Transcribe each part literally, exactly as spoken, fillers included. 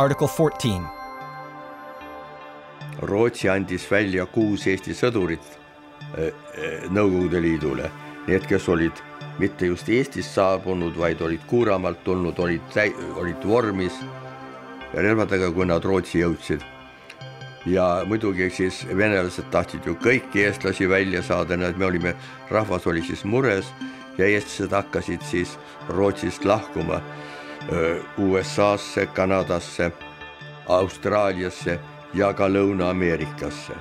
Article fourteen. Rootsi andis välja kuus Eesti sõdurit Nõukogude Liidule. Need, kes olid mitte just Eestist saabunud, vaid olid Kuuramalt tulnud, olid, olid vormis ja relvadega, kui nad Rootsi jõudsid. Ja muidugi siis venelased tahtsid ju kõiki eestlasi välja saada, need me olime, rahvas oli siis mures ja eestlased hakkasid siis Rootsist lahkuma U S A-sse, Kanadasse, Austraaliasse ja ka Lõuna-Ameerikasse.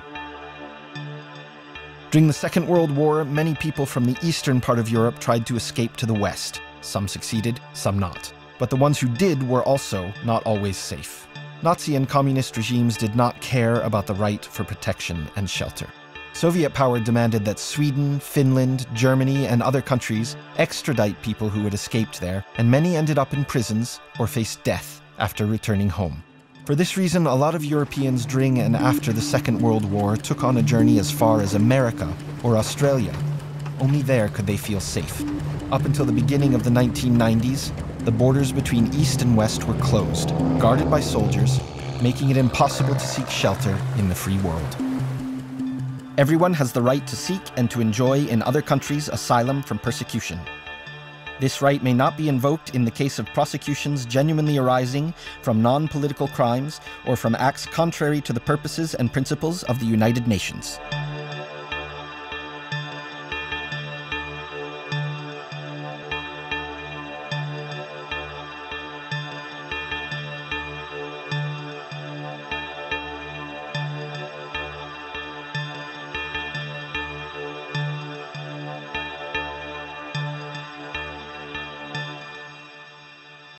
During the Second World War, many people from the eastern part of Europe tried to escape to the west. Some succeeded, some not. But the ones who did were also not always safe. Nazi and communist regimes did not care about the right for protection and shelter. Soviet power demanded that Sweden, Finland, Germany, and other countries extradite people who had escaped there, and many ended up in prisons or faced death after returning home. For this reason, a lot of Europeans during and after the Second World War took on a journey as far as America or Australia. Only there could they feel safe. Up until the beginning of the nineteen nineties, the borders between East and West were closed, guarded by soldiers, making it impossible to seek shelter in the free world. Everyone has the right to seek and to enjoy in other countries asylum from persecution. This right may not be invoked in the case of prosecutions genuinely arising from non-political crimes or from acts contrary to the purposes and principles of the United Nations.